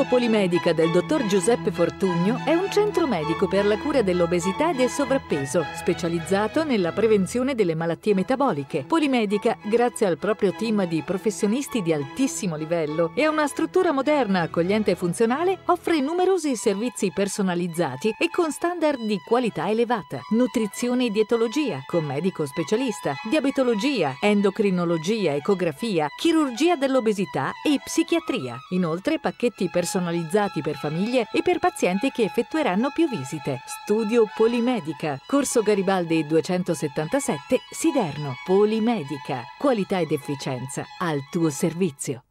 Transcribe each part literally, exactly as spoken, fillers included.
Studio Polimedica del dottor Giuseppe Fortugno è un centro medico per la cura dell'obesità e del sovrappeso, specializzato nella prevenzione delle malattie metaboliche. Polimedica, grazie al proprio team di professionisti di altissimo livello e a una struttura moderna, accogliente e funzionale, offre numerosi servizi personalizzati e con standard di qualità elevata. Nutrizione e dietologia, con medico specialista, diabetologia, endocrinologia, ecografia, chirurgia dell'obesità e psichiatria. Inoltre pacchetti personalizzati per famiglie e per pazienti che effettueranno più visite. Studio Polimedica, Corso Garibaldi duecentosettantasette, Siderno. Polimedica, qualità ed efficienza al tuo servizio.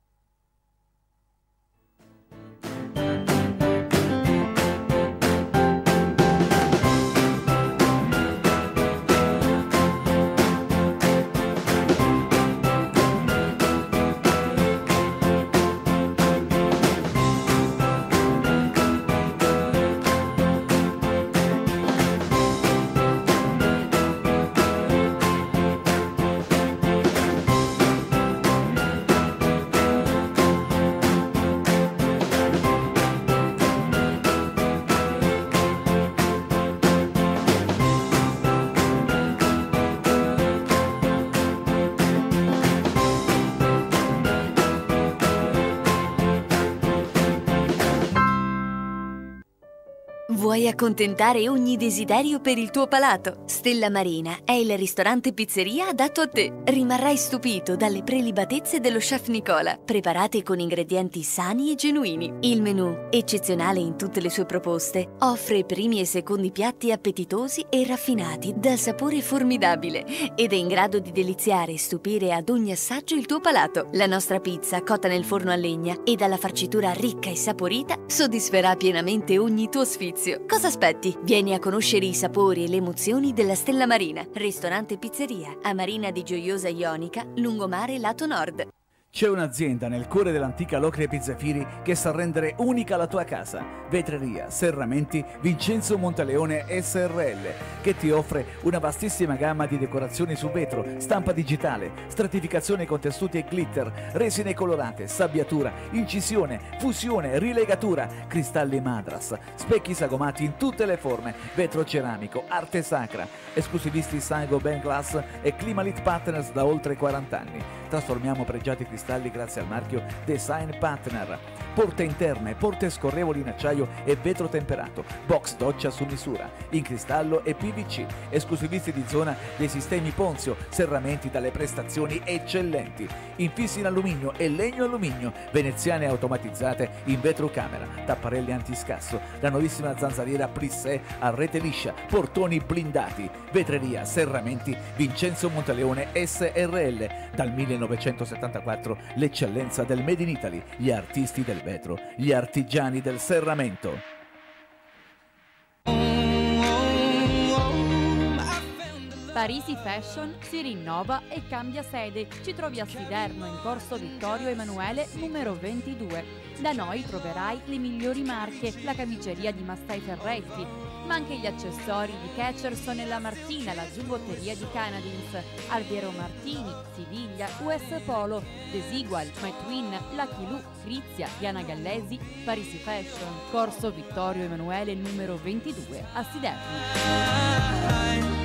Vuoi accontentare ogni desiderio per il tuo palato? Stella Marina è il ristorante pizzeria adatto a te. Rimarrai stupito dalle prelibatezze dello chef Nicola, preparate con ingredienti sani e genuini. Il menù, eccezionale in tutte le sue proposte, offre primi e secondi piatti appetitosi e raffinati dal sapore formidabile ed è in grado di deliziare e stupire ad ogni assaggio il tuo palato. La nostra pizza, cotta nel forno a legna e dalla farcitura ricca e saporita, soddisferà pienamente ogni tuo sfizio. Cosa aspetti? Vieni a conoscere i sapori e le emozioni della Stella Marina, ristorante pizzeria a Marina di Gioiosa Ionica, lungomare lato nord. C'è un'azienda nel cuore dell'antica Locria Pizzafiri che sa rendere unica la tua casa. Vetreria Serramenti Vincenzo Montaleone S R L, che ti offre una vastissima gamma di decorazioni su vetro, stampa digitale, stratificazione con tessuti e glitter, resine colorate, sabbiatura, incisione, fusione, rilegatura, cristalli madras, specchi sagomati in tutte le forme, vetro ceramico, arte sacra, esclusivisti Saigo Ben Glass e Climalit Partners da oltre quaranta anni. Trasformiamo pregiati cristalli grazie al marchio Design Partner. Porte interne, porte scorrevoli in acciaio e vetro temperato, box doccia su misura, in cristallo e P V C, esclusivisti di zona dei sistemi Ponzio, serramenti dalle prestazioni eccellenti, infissi in alluminio e legno alluminio, veneziane automatizzate in vetrocamera, tapparelli antiscasso, la nuovissima zanzariera Plissé a rete liscia, portoni blindati. Vetreria Serramenti Vincenzo Montaleone S R L, dal millenovecentosettantaquattro l'eccellenza del Made in Italy, gli artisti del vetro, gli artigiani del serramento. Parisi Fashion si rinnova e cambia sede. Ci trovi a Siderno in corso Vittorio Emanuele numero ventidue. Da noi troverai le migliori marche, la camiceria di Mastai Ferretti, ma anche gli accessori di Catcherson e La Martina, la giubbotteria di Canadins, Alviero Martini, Siviglia, U S Polo, Desigual, My Twin, Lucky Lu, Grizia, Diana Gallesi. Parisi Fashion, corso Vittorio Emanuele numero ventidue a Siderno.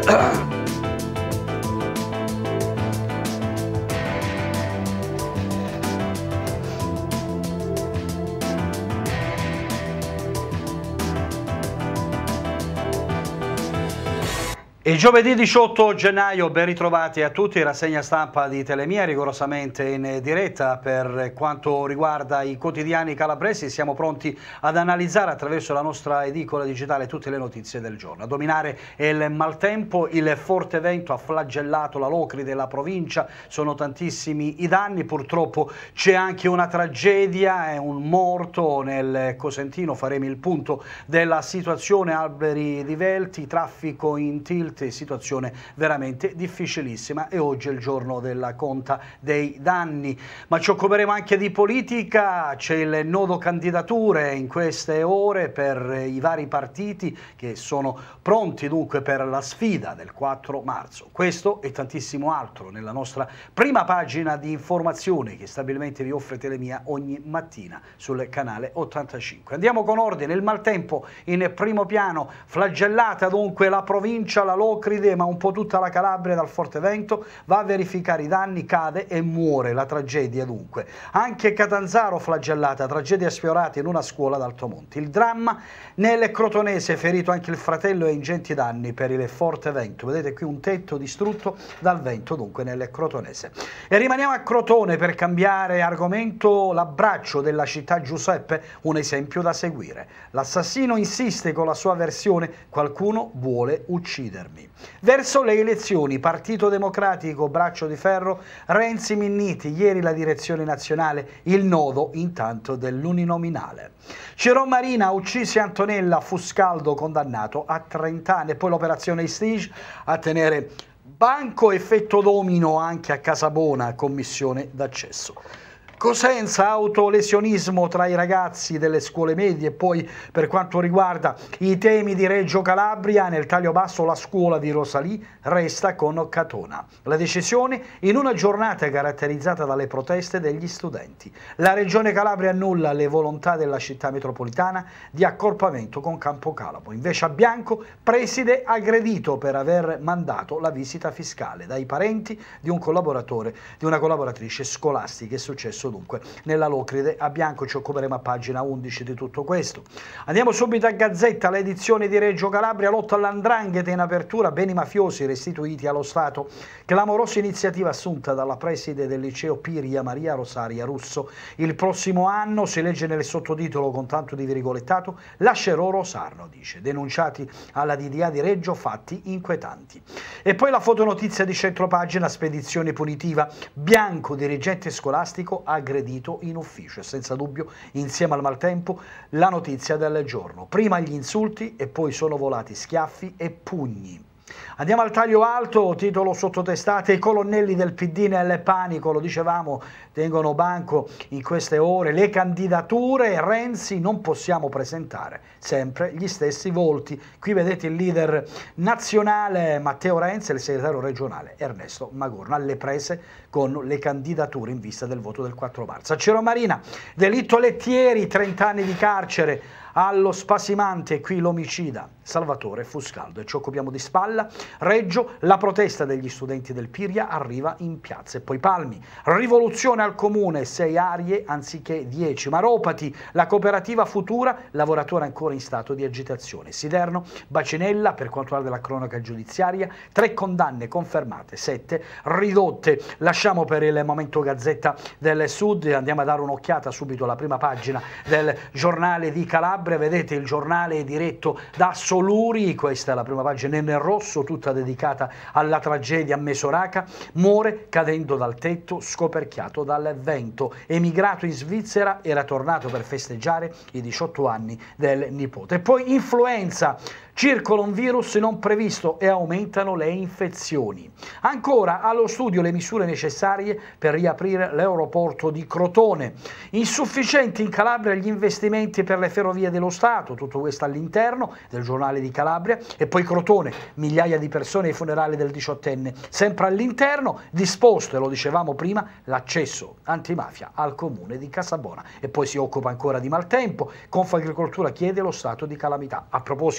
Il giovedì diciotto gennaio, ben ritrovati a tutti, rassegna stampa di Telemia, rigorosamente in diretta per quanto riguarda i quotidiani calabresi. Siamo pronti ad analizzare attraverso la nostra edicola digitale tutte le notizie del giorno. A dominare il maltempo, il forte vento ha flagellato la Locri della provincia, sono tantissimi i danni, purtroppo c'è anche una tragedia, è un morto nel Cosentino. Faremo il punto della situazione, alberi divelti, traffico in tilt, situazione veramente difficilissima, e oggi è il giorno della conta dei danni. Ma ci occuperemo anche di politica, c'è il nodo candidature in queste ore per i vari partiti che sono pronti dunque per la sfida del quattro marzo. Questo e tantissimo altro nella nostra prima pagina di informazione che stabilmente vi offre Telemia ogni mattina sul canale ottantacinque. Andiamo con ordine. Il maltempo in primo piano, flagellata dunque la provincia, la Locride, ma un po' tutta la Calabria dal forte vento, va a verificare i danni, cade e muore, la tragedia dunque. Anche Catanzaro flagellata, tragedia sfiorata in una scuola ad Altomonte. Il dramma nel Crotonese, ferito anche il fratello e ingenti danni per il forte vento. Vedete qui un tetto distrutto dal vento dunque nel Crotonese. E rimaniamo a Crotone per cambiare argomento. L'abbraccio della città Giuseppe, un esempio da seguire. L'assassino insiste con la sua versione: qualcuno vuole uccidermi. Verso le elezioni, Partito Democratico, braccio di ferro, Renzi Minniti, ieri la direzione nazionale, il nodo intanto dell'uninominale. Ciro Marina, uccisi Antonella, Fuscaldo condannato a trenta anni, e poi l'operazione Stige a tenere banco, effetto domino anche a Casabona, commissione d'accesso. Cosenza, autolesionismo tra i ragazzi delle scuole medie. Poi per quanto riguarda i temi di Reggio Calabria, nel taglio basso la scuola di Rosalì resta con Catona. La decisione in una giornata caratterizzata dalle proteste degli studenti. La Regione Calabria annulla le volontà della città metropolitana di accorpamento con Campocalabo. Invece a Bianco, preside aggredito per aver mandato la visita fiscale dai parenti di un collaboratore, di una collaboratrice scolastica. È successo dunque nella Locride a Bianco. Ci occuperemo a pagina undici di tutto questo. Andiamo subito a Gazzetta, l'edizione di Reggio Calabria, lotta all'andrangheta in apertura, beni mafiosi restituiti allo Stato. Clamorosa iniziativa assunta dalla preside del liceo Piria, Maria Rosaria Russo. Il prossimo anno, si legge nel sottotitolo con tanto di virgolettato, lascerò Rosarno, dice, denunciati alla D D A di Reggio, fatti inquietanti. E poi la fotonotizia di centropagina, spedizione punitiva, Bianco, dirigente scolastico, aggredito in ufficio. E senza dubbio, insieme al maltempo, la notizia del giorno. Prima gli insulti e poi sono volati schiaffi e pugni. Andiamo al taglio alto, titolo sottotestate: i colonnelli del P D nel panico, lo dicevamo, tengono banco in queste ore le candidature. Renzi, non possiamo presentare sempre gli stessi volti. Qui vedete il leader nazionale Matteo Renzi e il segretario regionale Ernesto Magorno alle prese con le candidature in vista del voto del quattro marzo. A Ciro Marina, delitto Lettieri, trenta anni di carcere. Allo spasimante, e qui l'omicida Salvatore Fuscaldo. E ci occupiamo di Spalla. Reggio, la protesta degli studenti del Piria arriva in piazza. E poi Palmi, rivoluzione al comune, sei arie anziché dieci. Maropati, la cooperativa futura, lavoratore ancora in stato di agitazione. Siderno, Bacinella, per quanto riguarda la cronaca giudiziaria, tre condanne confermate, sette ridotte. Lasciamo per il momento Gazzetta del Sud e andiamo a dare un'occhiata subito alla prima pagina del giornale di Calabria. Vedete il giornale diretto da Soluri, questa è la prima pagina nel rosso, tutta dedicata alla tragedia a Mesoraca. Muore cadendo dal tetto, scoperchiato dal vento. Emigrato in Svizzera, era tornato per festeggiare i diciotto anni del nipote. E poi influenza, circola un virus non previsto e aumentano le infezioni. Ancora allo studio le misure necessarie per riaprire l'aeroporto di Crotone. Insufficienti in Calabria gli investimenti per le ferrovie dello Stato, tutto questo all'interno del giornale di Calabria. E poi Crotone, migliaia di persone ai funerali del diciottenne, sempre all'interno, disposto, e lo dicevamo prima, l'accesso antimafia al comune di Casabona. E poi si occupa ancora di maltempo, Confagricoltura chiede lo stato di calamità. A proposito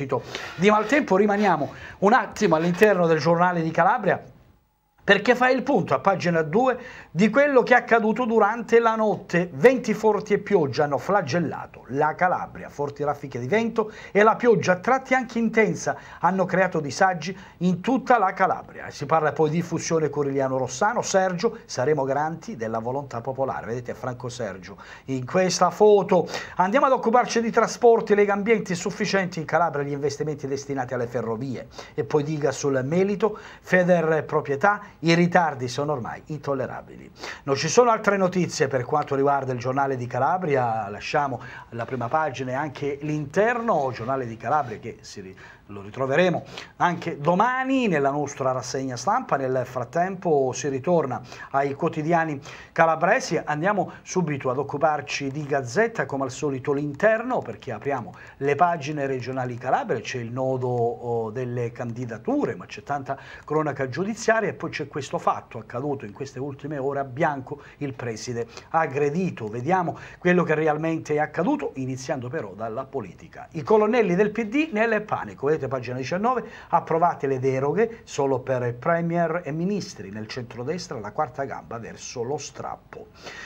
di maltempo. Rimaniamo un attimo all'interno del Giornale di Calabria, perché fa il punto a pagina due di quello che è accaduto durante la notte. Venti forti e pioggia hanno flagellato la Calabria, forti raffiche di vento e la pioggia, a tratti anche intensa, hanno creato disagi in tutta la Calabria. Si parla poi di fusione Corigliano-Rossano. Sergio, saremo garanti della volontà popolare. Vedete Franco Sergio in questa foto. Andiamo ad occuparci di trasporti. Legambienti sufficienti in Calabria, gli investimenti destinati alle ferrovie. E poi diga sul Melito, Feder proprietà, i ritardi sono ormai intollerabili. Non ci sono altre notizie per quanto riguarda il Giornale di Calabria, lasciamo la prima pagina e anche l'interno. Giornale di Calabria che si lo ritroveremo anche domani nella nostra rassegna stampa. Nel frattempo si ritorna ai quotidiani calabresi. Andiamo subito ad occuparci di Gazzetta, come al solito l'interno, perché apriamo le pagine regionali Calabria. C'è il nodo oh, delle candidature, ma c'è tanta cronaca giudiziaria, e poi c'è questo fatto accaduto in queste ultime ore a Bianco, il preside aggredito. Vediamo quello che realmente è accaduto, iniziando però dalla politica. I colonnelli del P D nel panico. Vedete pagina diciannove, approvate le deroghe solo per premier e ministri. Nel centrodestra la quarta gamba verso lo strappo.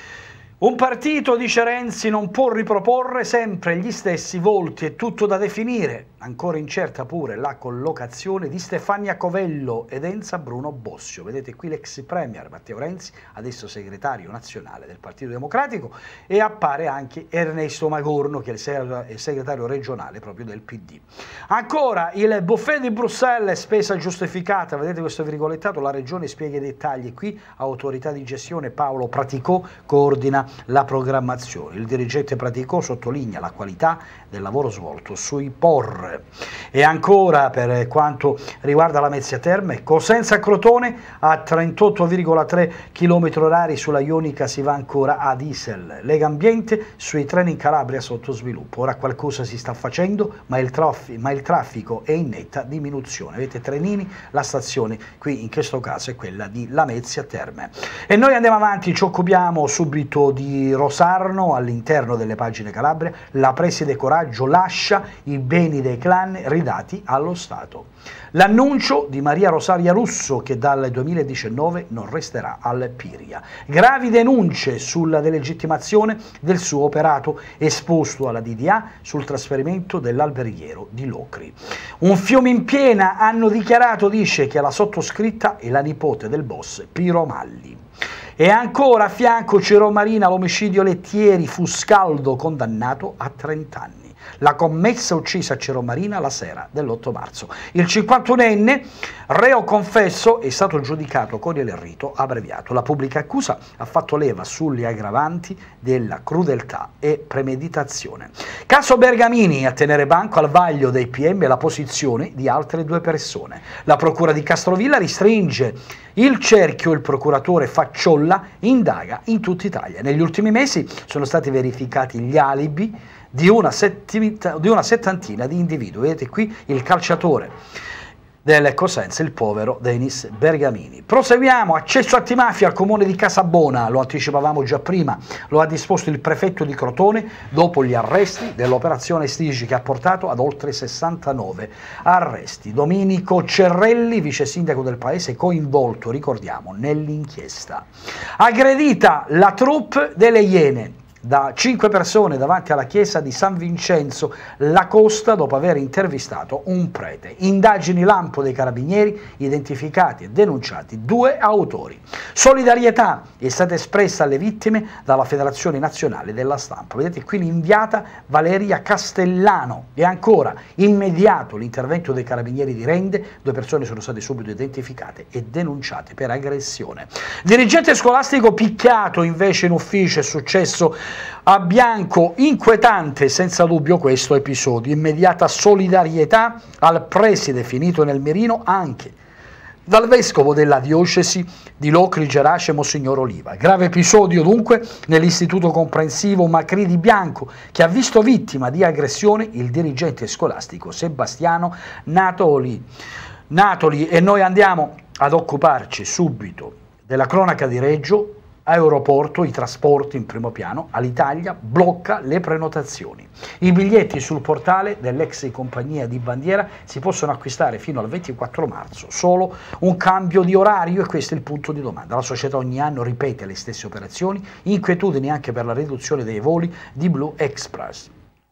Un partito, dice Renzi, non può riproporre sempre gli stessi volti, è tutto da definire. Ancora incerta pure la collocazione di Stefania Covello ed Enza Bruno Bossio. Vedete qui l'ex premier Matteo Renzi, adesso segretario nazionale del Partito Democratico, e appare anche Ernesto Magorno, che è il segretario regionale proprio del P D. Ancora il buffet di Bruxelles, spesa giustificata. Vedete questo virgolettato, la regione spiega i dettagli. Qui autorità di gestione Paolo Praticò coordina la programmazione. Il dirigente Praticò sottolinea la qualità del lavoro svolto sui P O R. E ancora per quanto riguarda la Mezzia Terme, Cosenza Crotone a trentotto virgola tre chilometri orari sulla Ionica si va ancora a diesel. Legambiente sui treni in Calabria sotto sviluppo. Ora qualcosa si sta facendo, ma il, ma il traffico è in netta diminuzione. Vedete trenini, la stazione qui in questo caso è quella di Lamezia Terme. E noi andiamo avanti, ci occupiamo subito di Rosarno. All'interno delle pagine Calabria, la preside Coraggio lascia i beni dei clan ridati allo Stato. L'annuncio di Maria Rosaria Russo, che dal duemiladiciannove non resterà al Piria. Gravi denunce sulla delegittimazione del suo operato, esposto alla D D A sul trasferimento dell'alberghiero di Locri. Un fiume in piena, hanno dichiarato, dice, che la sottoscritta è la nipote del boss Piro Malli. E ancora a fianco Ciro Marina, l'omicidio Lettieri, Fuscaldo condannato a trenta anni. La commessa uccisa a Ciro Marina la sera dell'otto marzo. Il cinquantunenne, reo confesso, è stato giudicato con il rito abbreviato. La pubblica accusa ha fatto leva sulle aggravanti della crudeltà e premeditazione. Caso Bergamini, a tenere banco al vaglio dei P M la posizione di altre due persone. La procura di Castrovilla ristringe il cerchio, il procuratore Facciolla indaga in tutta Italia. Negli ultimi mesi sono stati verificati gli alibi di una, di una settantina di individui. Vedete qui il calciatore del Cosenza, il povero Denis Bergamini. Proseguiamo, accesso antimafia al comune di Casabona, lo anticipavamo già prima, lo ha disposto il prefetto di Crotone dopo gli arresti dell'operazione Stigi, che ha portato ad oltre sessantanove arresti. Domenico Cerrelli, vice sindaco del paese, coinvolto, ricordiamo, nell'inchiesta. Aggredita la troupe delle Iene da cinque persone davanti alla chiesa di San Vincenzo La Costa dopo aver intervistato un prete. Indagini lampo dei carabinieri, identificati e denunciati due autori. Solidarietà è stata espressa alle vittime dalla Federazione Nazionale della Stampa. Vedete qui l'inviata Valeria Castellano. E ancora, immediato l'intervento dei carabinieri di Rende, due persone sono state subito identificate e denunciate per aggressione. Dirigente scolastico picchiato invece in ufficio, è successo a Bianco. Inquietante senza dubbio questo episodio. Immediata solidarietà al preside finito nel mirino anche dal vescovo della diocesi di Locri Gerace, Monsignor Oliva. Grave episodio dunque nell'istituto comprensivo Macri di Bianco, che ha visto vittima di aggressione il dirigente scolastico Sebastiano Natoli. Natoli. E noi andiamo ad occuparci subito della cronaca di Reggio, Aeroporto, i trasporti in primo piano, Alitalia blocca le prenotazioni. I biglietti sul portale dell'ex compagnia di bandiera si possono acquistare fino al ventiquattro marzo, solo un cambio di orario e questo è il punto di domanda. La società ogni anno ripete le stesse operazioni, inquietudini anche per la riduzione dei voli di Blue Express.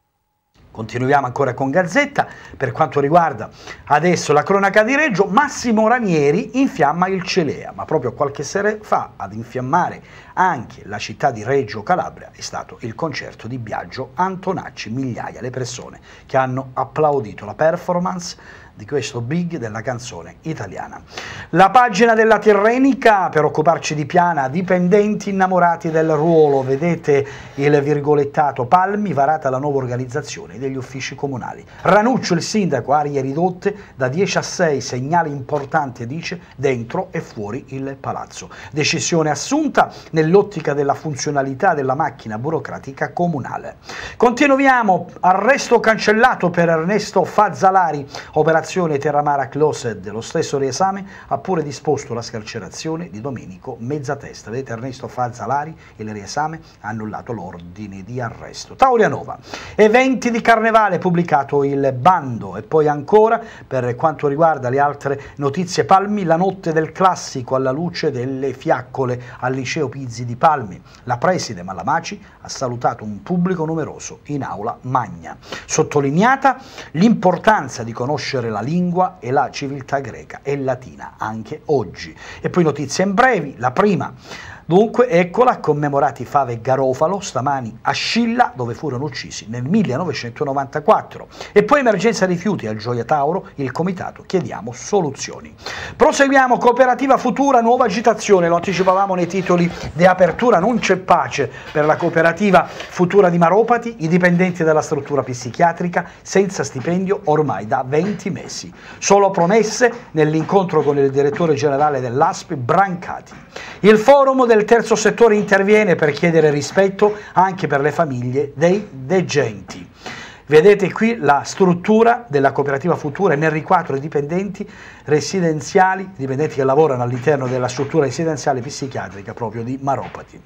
Continuiamo ancora con Gazzetta, per quanto riguarda adesso la cronaca di Reggio, Massimo Ranieri infiamma il Celea, ma proprio qualche sera fa ad infiammare anche la città di Reggio Calabria è stato il concerto di Biagio Antonacci, migliaia le persone che hanno applaudito la performance di questo big della canzone italiana. La pagina della Tirrenica per occuparci di Piana, dipendenti innamorati del ruolo, vedete il virgolettato Palmi, varata la nuova organizzazione degli uffici comunali. Ranuccio il sindaco, arie ridotte da dieci a sei, segnale importante dice dentro e fuori il palazzo. Decisione assunta nell'ottica della funzionalità della macchina burocratica comunale. Continuiamo, arresto cancellato per Ernesto Fazzalari, operazione Terramara Closed, lo stesso riesame ha pure disposto la scarcerazione di Domenico Mezzatesta. Vedete, Ernesto Fazzalari e il riesame ha annullato l'ordine di arresto. Taulianova, eventi di carnevale, pubblicato il bando. E poi ancora, per quanto riguarda le altre notizie, Palmi, la notte del classico alla luce delle fiaccole al liceo Pizzi di Palmi. La preside Malamaci ha salutato un pubblico numeroso in aula magna. Sottolineata l'importanza di conoscere la lingua e la civiltà greca e latina anche oggi. E poi notizie in brevi, la prima. Dunque, eccola, commemorati Fava e Garofalo, stamani a Scilla, dove furono uccisi nel millenovecentonovantaquattro. E poi emergenza rifiuti al Gioia Tauro, il comitato chiediamo soluzioni. Proseguiamo, cooperativa futura, nuova agitazione, lo anticipavamo nei titoli di apertura, non c'è pace per la cooperativa futura di Maropati, i dipendenti della struttura psichiatrica senza stipendio ormai da venti mesi. Solo promesse nell'incontro con il direttore generale dell'A S P I, Brancati. Il forum del terzo settore interviene per chiedere rispetto anche per le famiglie dei degenti. Vedete qui la struttura della cooperativa futura nel riquadro i dipendenti residenziali, dipendenti che lavorano all'interno della struttura residenziale psichiatrica proprio di Maropati.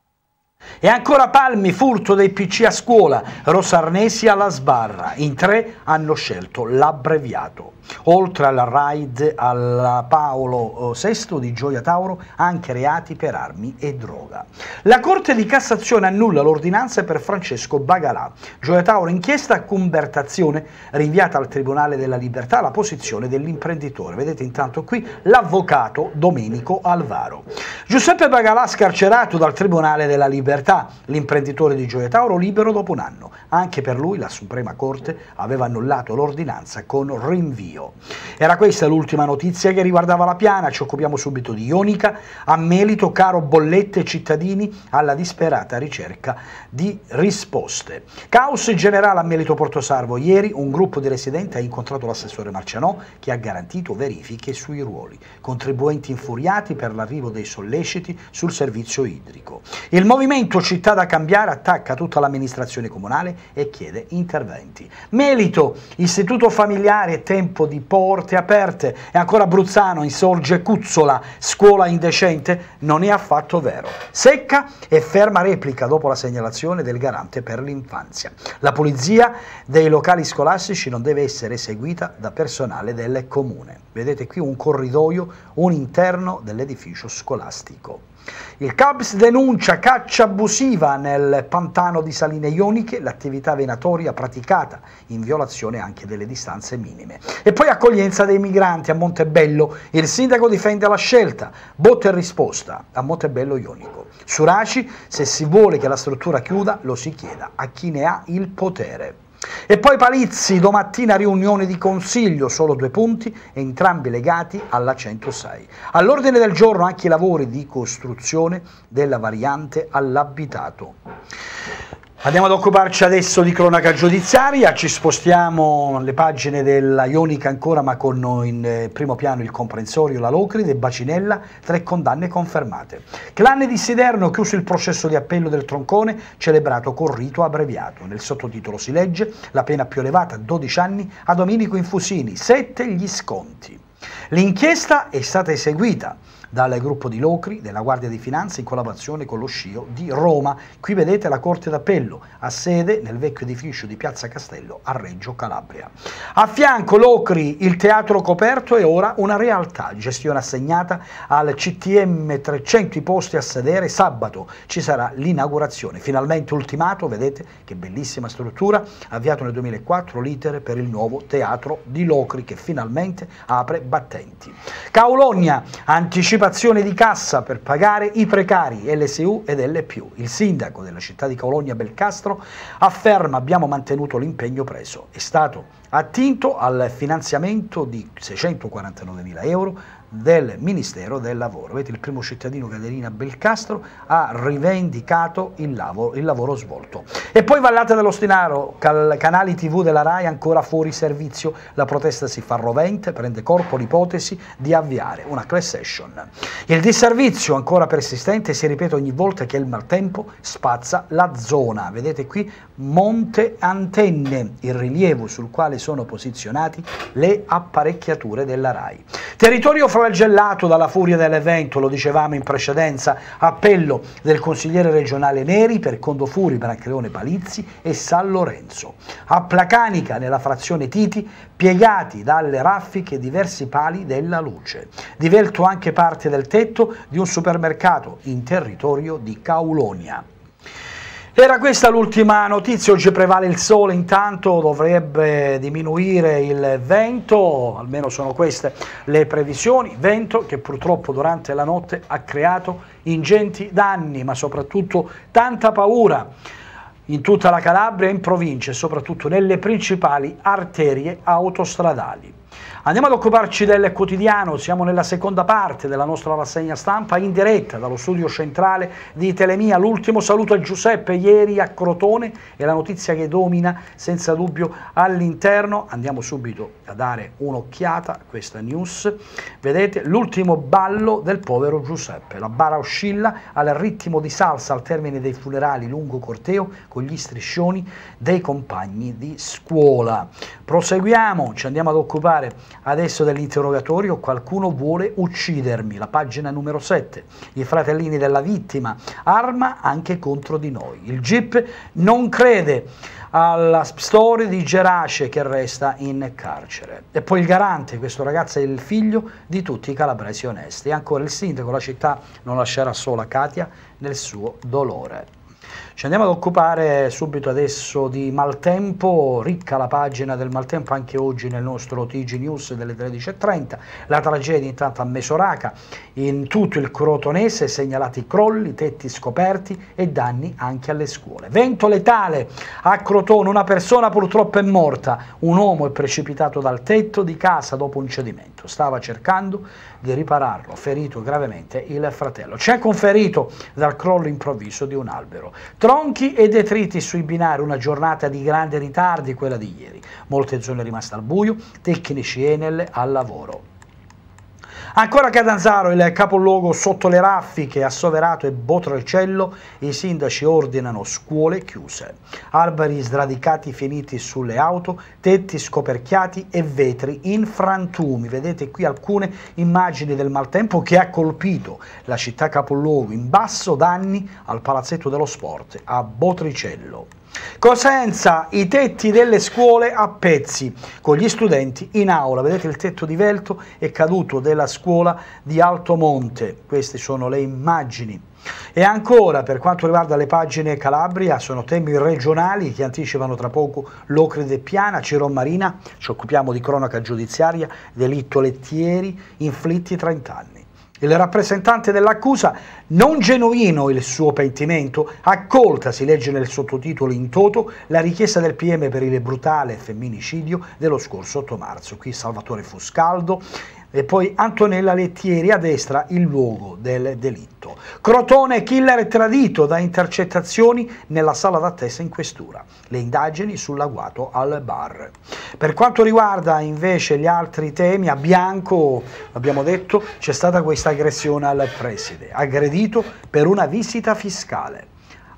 E ancora Palmi, furto dei P C a scuola, Rosarnesi alla sbarra, in tre hanno scelto l'abbreviato. Oltre al raid al Paolo sesto di Gioia Tauro, anche reati per armi e droga. La Corte di Cassazione annulla l'ordinanza per Francesco Bagalà. Gioia Tauro, inchiesta a convertazione, rinviata al Tribunale della Libertà la posizione dell'imprenditore. Vedete intanto qui l'avvocato Domenico Alvaro. Giuseppe Bagalà scarcerato dal Tribunale della Libertà, l'imprenditore di Gioia Tauro libero dopo un anno. Anche per lui la Suprema Corte aveva annullato l'ordinanza con rinvio. Era questa l'ultima notizia che riguardava la Piana, ci occupiamo subito di Ionica, a Melito, caro bollette cittadini alla disperata ricerca di risposte. Caos generale a Melito Portosalvo, ieri un gruppo di residenti ha incontrato l'assessore Marcianò che ha garantito verifiche sui ruoli, contribuenti infuriati per l'arrivo dei solleciti sul servizio idrico. Il movimento Città da Cambiare attacca tutta l'amministrazione comunale e chiede interventi. Melito, istituto familiare e tempo di porte aperte, e ancora Bruzzano insorge Cuzzola, scuola indecente, non è affatto vero. Secca e ferma replica dopo la segnalazione del garante per l'infanzia. La pulizia dei locali scolastici non deve essere eseguita da personale del comune. Vedete qui un corridoio, un interno dell'edificio scolastico. Il C A B S denuncia caccia abusiva nel pantano di Saline Ioniche, l'attività venatoria praticata in violazione anche delle distanze minime. E poi accoglienza dei migranti a Montebello, il sindaco difende la scelta, botta e risposta a Montebello Ionico. Suraci, se si vuole che la struttura chiuda lo si chieda a chi ne ha il potere. E poi Palizzi, domattina riunione di consiglio, solo due punti, entrambi legati alla centosei. All'ordine del giorno anche i lavori di costruzione della variante all'abitato. Andiamo ad occuparci adesso di cronaca giudiziaria, ci spostiamo alle pagine della Ionica ancora, ma con in primo piano il comprensorio, la Locride, Bacinella, tre condanne confermate. Clan di Siderno, chiuso il processo di appello del Troncone, celebrato con rito abbreviato. Nel sottotitolo si legge la pena più elevata, dodici anni, a Domenico Infusini, sette gli sconti. L'inchiesta è stata eseguita dal gruppo di Locri, della Guardia di Finanza, in collaborazione con lo S C I O di Roma. Qui vedete la Corte d'Appello, ha sede nel vecchio edificio di Piazza Castello a Reggio Calabria. A fianco Locri, il teatro coperto è ora una realtà, gestione assegnata al C T M, trecento i posti a sedere, sabato ci sarà l'inaugurazione, finalmente ultimato, vedete che bellissima struttura, avviato nel duemilaquattro l'iter per il nuovo teatro di Locri che finalmente apre battenti. Caulogna, anticipazione di cassa per pagare i precari L S U ed L più. Il sindaco della città di Caulogna Belcastro afferma: abbiamo mantenuto l'impegno preso, è stato attinto al finanziamento di seicentoquarantanovemila euro del Ministero del Lavoro. Vedete, il primo cittadino Caterina Belcastro ha rivendicato il lavoro, il lavoro svolto. E poi Vallata dello Stinaro, cal, canali tivù della RAI ancora fuori servizio, la protesta si fa rovente, prende corpo l'ipotesi di avviare una class action. Il disservizio ancora persistente si ripete ogni volta che il maltempo spazza la zona. Vedete qui Monte Antenne, il rilievo sul quale sono posizionati le apparecchiature della RAI. Territorio flagellato dalla furia dell'evento, lo dicevamo in precedenza, appello del consigliere regionale Neri per Condofuri, Brancaleone Palizzi e San Lorenzo. A Placanica, nella frazione Titi, piegati dalle raffiche diversi pali della luce. Divelto anche parte del tetto di un supermercato in territorio di Caulogna. Era questa l'ultima notizia, oggi prevale il sole, intanto dovrebbe diminuire il vento, almeno sono queste le previsioni, vento che purtroppo durante la notte ha creato ingenti danni, ma soprattutto tanta paura in tutta la Calabria e in provincia, e soprattutto nelle principali arterie autostradali. Andiamo ad occuparci del quotidiano, siamo nella seconda parte della nostra rassegna stampa in diretta dallo studio centrale di Telemia. L'ultimo saluto a Giuseppe ieri a Crotone è la notizia che domina senza dubbio all'interno. Andiamo subito a dare un'occhiata a questa news. Vedete l'ultimo ballo del povero Giuseppe, la bara oscilla al ritmo di salsa al termine dei funerali lungo corteo con gli striscioni dei compagni di scuola. Proseguiamo, ci andiamo ad occupare adesso dell'interrogatorio. Qualcuno vuole uccidermi, la pagina numero sette, i fratellini della vittima, arma anche contro di noi. Il G I P non crede alla storia di Gerace che resta in carcere. E poi il garante, questo ragazzo è il figlio di tutti i calabresi onesti. E ancora il sindaco, la città non lascerà sola Katia nel suo dolore. Ci andiamo ad occupare subito adesso di maltempo, ricca la pagina del maltempo anche oggi nel nostro T G News delle tredici e trenta, la tragedia intanto a Mesoraca, in tutto il crotonese segnalati crolli, tetti scoperti e danni anche alle scuole. Vento letale a Crotone, una persona purtroppo è morta, un uomo è precipitato dal tetto di casa dopo un cedimento, stava cercando di ripararlo, ferito gravemente il fratello. C'è anche un ferito dal crollo improvviso di un albero. Tronchi e detriti sui binari, una giornata di grandi ritardi quella di ieri. Molte zone rimaste al buio, tecnici Enel al lavoro. Ancora a Catanzaro, il capoluogo sotto le raffiche, Assoverato e Botricello, i sindaci ordinano scuole chiuse. Alberi sradicati finiti sulle auto, tetti scoperchiati e vetri in frantumi. Vedete qui alcune immagini del maltempo che ha colpito la città capoluogo. In basso danni al Palazzetto dello Sport a Botricello. Cosenza, i tetti delle scuole a pezzi, con gli studenti in aula. Vedete il tetto divelto è caduto della scuola di Altomonte, queste sono le immagini. E ancora per quanto riguarda le pagine Calabria, sono temi regionali che anticipano tra poco Locride e Piana, Ciro Marina, ci occupiamo di cronaca giudiziaria, delitto Lettieri, inflitti trenta anni. Il rappresentante dell'accusa, non genuino il suo pentimento, accolta, si legge nel sottotitolo in toto, la richiesta del P M per il brutale femminicidio dello scorso otto marzo. Qui Salvatore Fuscaldo e poi Antonella Lettieri, a destra il luogo del delitto. Crotone, killer tradito da intercettazioni nella sala d'attesa in questura. Le indagini sull'agguato al bar. Per quanto riguarda invece gli altri temi, a Bianco, abbiamo detto, c'è stata questa aggressione al preside, aggredito per una visita fiscale.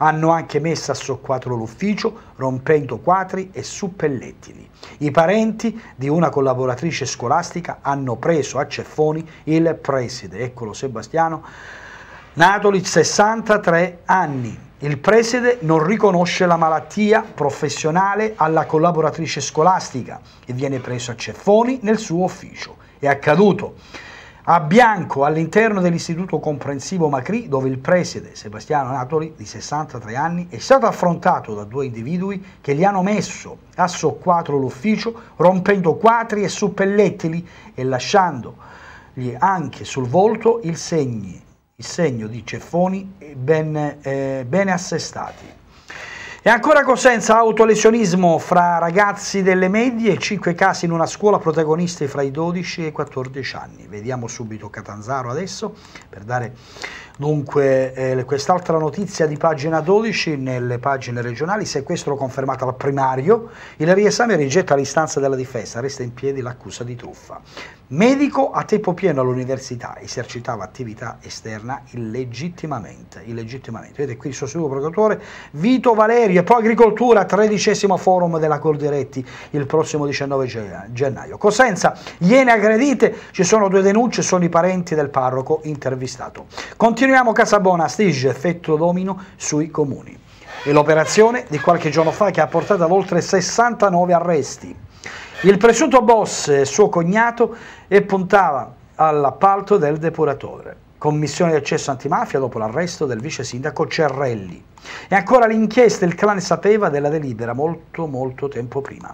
Hanno anche messo a soqquadro l'ufficio, rompendo quadri e suppellettili. I parenti di una collaboratrice scolastica hanno preso a ceffoni il preside, eccolo Sebastiano Natoli, sessantatré anni. Il preside non riconosce la malattia professionale alla collaboratrice scolastica e viene preso a ceffoni nel suo ufficio. È accaduto a Bianco, all'interno dell'istituto comprensivo Macri, dove il preside Sebastiano Natoli, di sessantatré anni, è stato affrontato da due individui che gli hanno messo a soqquadro l'ufficio, rompendo quadri e suppellettili e lasciandogli anche sul volto il, segni, il segno di ceffoni ben, eh, bene assestati. E ancora Cosenza, autolesionismo fra ragazzi delle medie, cinque casi in una scuola, protagonisti fra i dodici e i quattordici anni. Vediamo subito Catanzaro adesso, per dare dunque eh, quest'altra notizia di pagina dodici nelle pagine regionali. Sequestro confermato al primario, il riesame rigetta l'istanza della difesa, resta in piedi l'accusa di truffa. Medico a tempo pieno all'università, esercitava attività esterna illegittimamente. illegittimamente. Vedete qui il sostituto procuratore Vito Valerio. E poi agricoltura, tredicesimo forum della Coldiretti il prossimo diciannove gennaio. Cosenza, Iene aggredite, ci sono due denunce, sono i parenti del parroco intervistato. Continuiamo Casabona, Stige, effetto domino sui comuni. E l'operazione di qualche giorno fa che ha portato ad oltre sessantanove arresti. Il presunto boss e suo cognato e puntava all'appalto del depuratore. Commissione di accesso antimafia dopo l'arresto del vice sindaco Cerrelli. E ancora l'inchiesta, il clan sapeva della delibera molto molto tempo prima.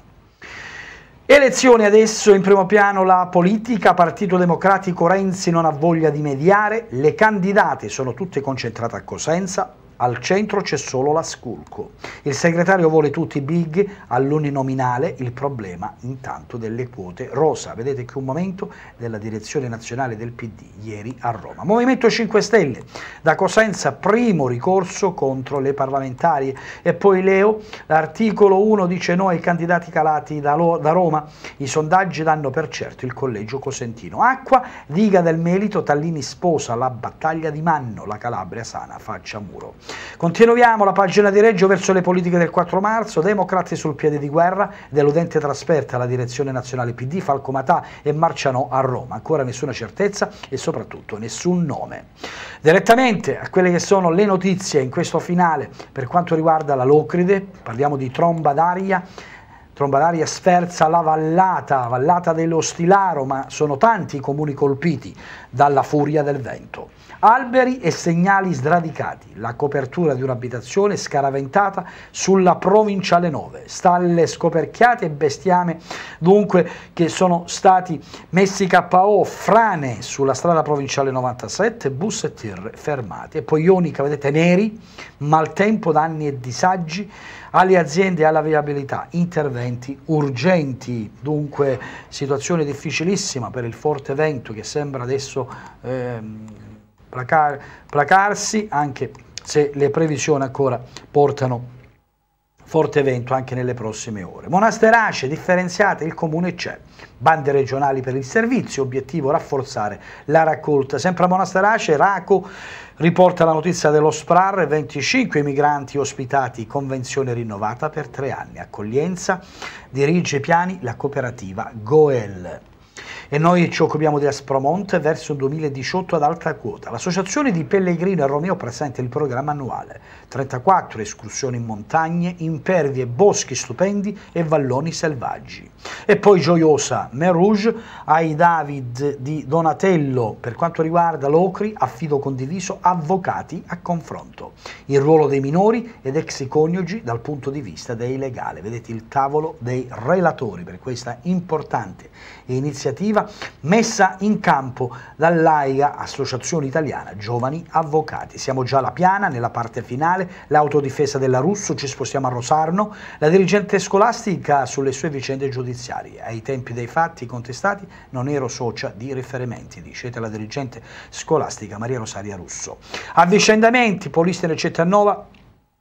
Elezioni adesso, in primo piano la politica, Partito Democratico, Renzi non ha voglia di mediare, le candidate sono tutte concentrate a Cosenza, al centro c'è solo la Sculco. Il segretario vuole tutti big all'uninominale, il problema intanto delle quote rosa. Vedete che un momento della direzione nazionale del P D ieri a Roma. Movimento cinque Stelle, da Cosenza primo ricorso contro le parlamentarie. E poi Leo, l'articolo uno dice no ai candidati calati da, da Roma, i sondaggi danno per certo il collegio cosentino. Acqua, diga del Melito, Tallini sposa la battaglia di Manno, la Calabria sana faccia muro. Continuiamo la pagina di Reggio verso le politiche del quattro marzo, democratici sul piede di guerra, deludente trasferta alla direzione nazionale P D, Falcomatà e Marcianò a Roma, ancora nessuna certezza e soprattutto nessun nome. Direttamente a quelle che sono le notizie in questo finale per quanto riguarda la Locride, parliamo di tromba d'aria. Tromba d'aria sferza la vallata, vallata dello Stilaro, ma sono tanti i comuni colpiti dalla furia del vento. Alberi e segnali sradicati, la copertura di un'abitazione scaraventata sulla provinciale nove, stalle scoperchiate e bestiame dunque che sono stati messi K O, frane sulla strada provinciale novantasette, bus e tir fermati. E poi Ionica, vedete, neri, maltempo, danni e disagi alle aziende e alla viabilità, interventi urgenti, dunque situazione difficilissima per il forte vento che sembra adesso ehm, placar, placarsi, anche se le previsioni ancora portano forte vento anche nelle prossime ore. Monasterace, differenziate, il comune c'è. Bande regionali per il servizio, obiettivo rafforzare la raccolta. Sempre a Monasterace, Raco riporta la notizia dello SPRAR, venticinque migranti ospitati, convenzione rinnovata per tre anni. Accoglienza, dirige i piani la cooperativa Goel. E noi ci occupiamo di Aspromonte verso il duemiladiciotto ad alta quota. L'Associazione di Pellegrino e Romeo presenta il programma annuale. trentaquattro escursioni in montagne, impervie, boschi stupendi e valloni selvaggi. E poi gioiosa Mer Rouge ai David di Donatello per quanto riguarda l'Ocri, affido condiviso, avvocati a confronto. Il ruolo dei minori ed ex coniugi dal punto di vista dei legali. Vedete il tavolo dei relatori per questa importante iniziativa messa in campo dall'A I A, Associazione Italiana Giovani Avvocati. Siamo già alla Piana, nella parte finale, l'autodifesa della Russo, ci spostiamo a Rosarno, la dirigente scolastica sulle sue vicende giudiziarie. Ai tempi dei fatti contestati non ero socia di riferimenti, dicete la dirigente scolastica Maria Rosaria Russo. Avvicendamenti, Polistene Cettanova,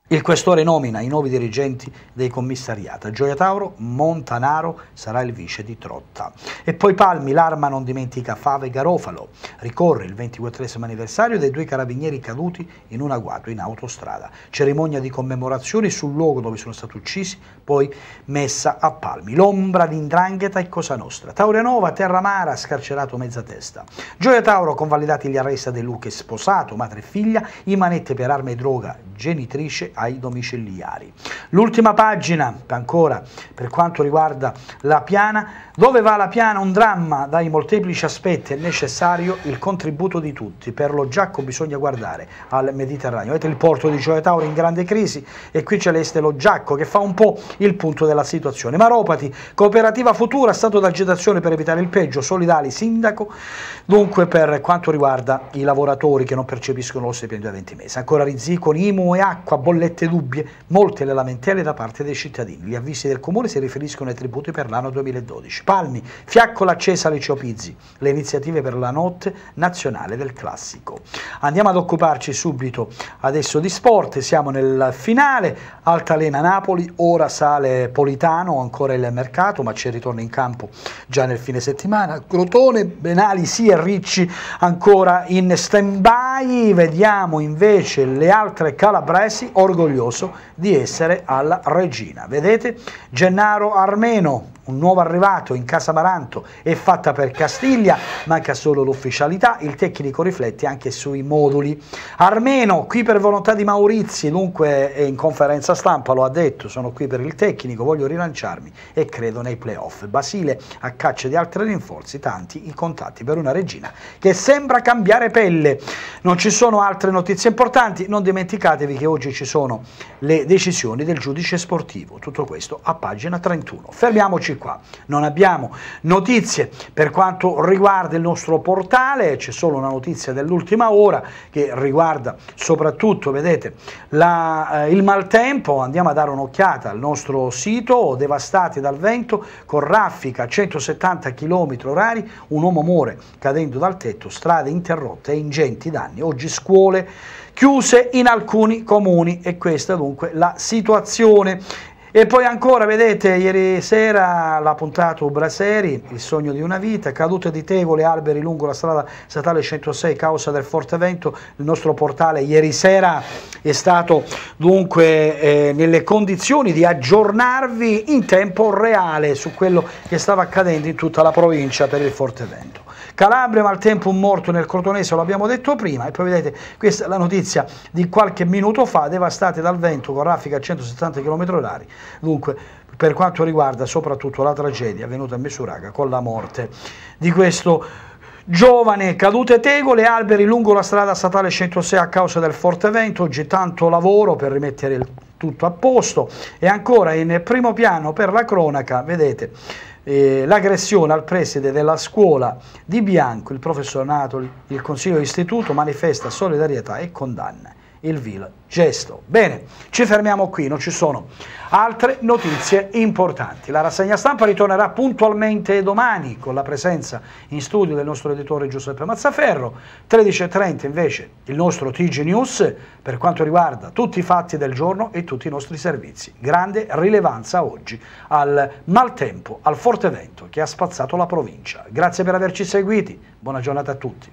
Il questore nomina i nuovi dirigenti dei commissariati. A Gioia Tauro, Montanaro sarà il vice di Trotta. E poi Palmi, l'Arma non dimentica Fave Garofalo. Ricorre il ventiquattresimo anniversario dei due carabinieri caduti in un agguato in autostrada. Cerimonia di commemorazioni sul luogo dove sono stati uccisi, poi messa a Palmi. L'ombra di 'Ndrangheta e Cosa Nostra. Taurianova, Terramara, scarcerato mezza testa. Gioia Tauro, convalidati gli arresti De Luca sposato, madre e figlia, in manette per arma e droga, genitrice ai domiciliari. L'ultima pagina, ancora per quanto riguarda la Piana. Dove va la Piana? Un dramma dai molteplici aspetti, è necessario il contributo di tutti. Per lo Giacco bisogna guardare al Mediterraneo. Vedete il porto di Gioia Tauro in grande crisi e qui c'è l'Este lo Giacco che fa un po' il punto della situazione. Maropati, cooperativa futura, stato d'agitazione per evitare il peggio, solidali, sindaco, dunque per quanto riguarda i lavoratori che non percepiscono lo stipendio da venti mesi. Ancora Rizzi con I M U e acqua, bollette dubbie, molte le lamentele da parte dei cittadini. Gli avvisi del Comune si riferiscono ai tributi per l'anno duemiladodici. Palmi, fiaccola accesa Liceo Pizzi, le iniziative per la notte nazionale del classico. Andiamo ad occuparci subito adesso di sport, siamo nel finale, Altalena Napoli, ora sale Politano, ancora il mercato, ma c'è ritorno in campo già nel fine settimana. Crotone, Benali, sì e Ricci ancora in stand-by. Vediamo invece le altre calabresi, orgoglioso di essere alla regina. Vedete, Gennaro Armeno, un nuovo arrivato in Casa Maranto, è fatta per Castiglia, manca solo l'ufficialità, il tecnico riflette anche sui moduli. Armeno, qui per volontà di Maurizi, dunque in conferenza stampa lo ha detto, sono qui per il tecnico, voglio rilanciarmi e credo nei playoff. Basile a caccia di altri rinforzi, tanti i contatti per una regina che sembra cambiare pelle. Non ci sono altre notizie importanti, non dimenticatevi che oggi ci sono le decisioni del giudice sportivo, tutto questo a pagina trentuno. Fermiamoci qua, non abbiamo notizie per quanto riguarda il nostro portale, c'è solo una notizia dell'ultima ora che riguarda soprattutto, vedete, la, eh, il maltempo. Andiamo a dare un'occhiata al nostro sito, devastati dal vento, con raffica a centosettanta chilometri orari, un uomo muore cadendo dal tetto, strade interrotte e ingenti danni, oggi scuole chiuse in alcuni comuni e questa dunque la situazione. E poi ancora, vedete, ieri sera l'ha puntato Braseri, il sogno di una vita, cadute di tegole, alberi lungo la strada statale centosei causa del forte vento. Il nostro portale ieri sera è stato dunque eh, nelle condizioni di aggiornarvi in tempo reale su quello che stava accadendo in tutta la provincia per il forte vento. Calabria, maltempo, un morto nel Crotonese, lo abbiamo detto prima, e poi vedete, questa è la notizia di qualche minuto fa, devastate dal vento con raffica a centosettanta chilometri orari, dunque per quanto riguarda soprattutto la tragedia avvenuta a Mesuraga con la morte di questo giovane. Cadute tegole, alberi lungo la strada statale centosei a causa del forte vento, oggi tanto lavoro per rimettere il tutto a posto. E ancora in primo piano per la cronaca, vedete, Eh, l'aggressione al preside della scuola di Bianco, il professor Natoli, il consiglio d'istituto manifesta solidarietà e condanna il vil gesto. Bene, ci fermiamo qui, non ci sono altre notizie importanti. La rassegna stampa ritornerà puntualmente domani con la presenza in studio del nostro editore Giuseppe Mazzaferro, tredici e trenta invece il nostro T G News per quanto riguarda tutti i fatti del giorno e tutti i nostri servizi. Grande rilevanza oggi al maltempo, al forte vento che ha spazzato la provincia. Grazie per averci seguiti, buona giornata a tutti.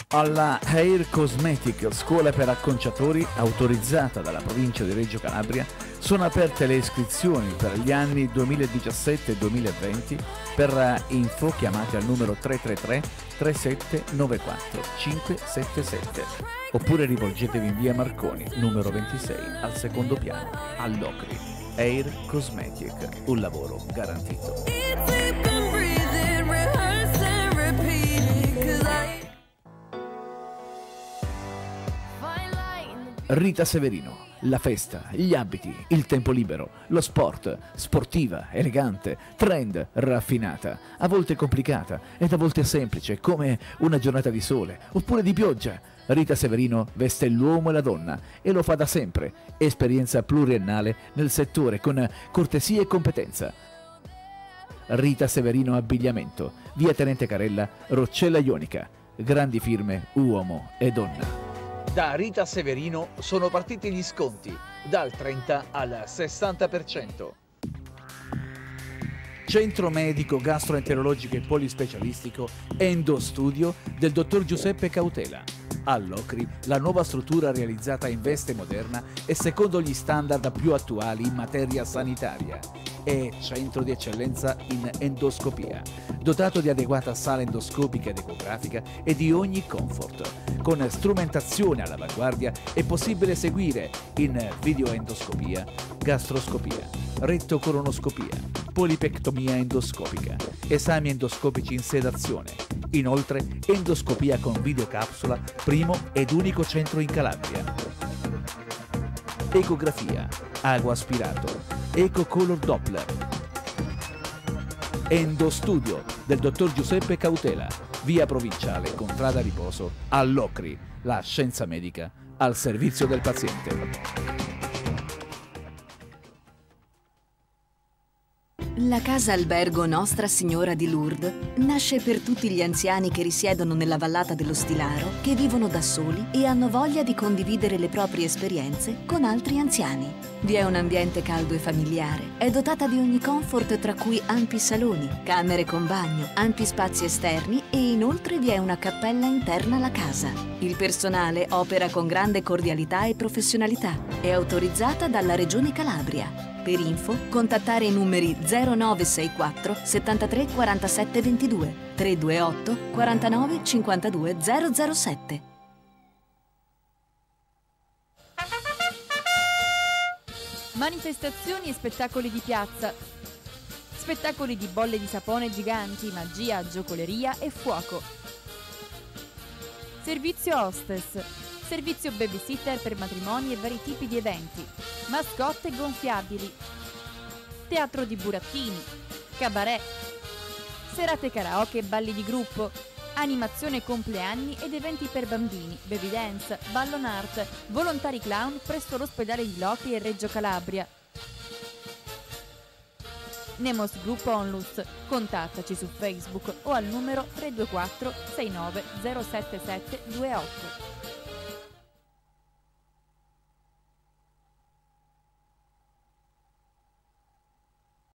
Alla Hair Cosmetic, scuola per acconciatori autorizzata dalla provincia di Reggio Calabria, sono aperte le iscrizioni per gli anni duemiladiciassette duemilaventi. Per info chiamate al numero tre tre tre tre sette nove quattro cinque sette sette oppure rivolgetevi in via Marconi, numero ventisei, al secondo piano, all'Ocri. Hair Cosmetic, un lavoro garantito. Rita Severino, la festa, gli abiti, il tempo libero, lo sport, sportiva, elegante, trend, raffinata, a volte complicata ed a volte semplice, come una giornata di sole oppure di pioggia. Rita Severino veste l'uomo e la donna e lo fa da sempre, esperienza pluriennale nel settore con cortesia e competenza. Rita Severino Abbigliamento, via Tenente Carella, Roccella Ionica, grandi firme, uomo e donna. Da Rita Severino sono partiti gli sconti, dal trenta al sessanta per cento. Centro medico gastroenterologico e polispecialistico Endo Studio del dottor Giuseppe Cautela. All'Ocri, la nuova struttura realizzata in veste moderna e secondo gli standard più attuali in materia sanitaria. È centro di eccellenza in endoscopia, dotato di adeguata sala endoscopica ed ecografica e di ogni comfort. Con strumentazione all'avanguardia è possibile seguire in videoendoscopia, gastroscopia, rettocolonoscopia, polipectomia endoscopica, esami endoscopici in sedazione. Inoltre, endoscopia con videocapsula, primo ed unico centro in Calabria. Ecografia, ago aspirato, ecocolor Doppler. Endostudio del dottor Giuseppe Cautela, via Provinciale, Contrada Riposo, all'Ocri, la scienza medica al servizio del paziente. La casa albergo Nostra Signora di Lourdes nasce per tutti gli anziani che risiedono nella vallata dello Stilaro, che vivono da soli e hanno voglia di condividere le proprie esperienze con altri anziani. Vi è un ambiente caldo e familiare, è dotata di ogni comfort tra cui ampi saloni, camere con bagno, ampi spazi esterni e inoltre vi è una cappella interna alla casa. Il personale opera con grande cordialità e professionalità, è autorizzata dalla Regione Calabria. Per info, contattare i numeri zero nove sei quattro settantatré quarantasette ventidue, tre due otto quarantanove cinquantadue zero zero sette. Manifestazioni e spettacoli di piazza. Spettacoli di bolle di sapone giganti, magia, giocoleria e fuoco. Servizio hostess. Servizio babysitter per matrimoni e vari tipi di eventi. Mascotte gonfiabili. Teatro di burattini. Cabaret. Serate karaoke e balli di gruppo. Animazione compleanni ed eventi per bambini. Baby dance, ballon art, volontari clown presso l'ospedale di Locri e Reggio Calabria. Nemos Group Onlus. Contattaci su Facebook o al numero tre due quattro sei nove zero sette sette due otto.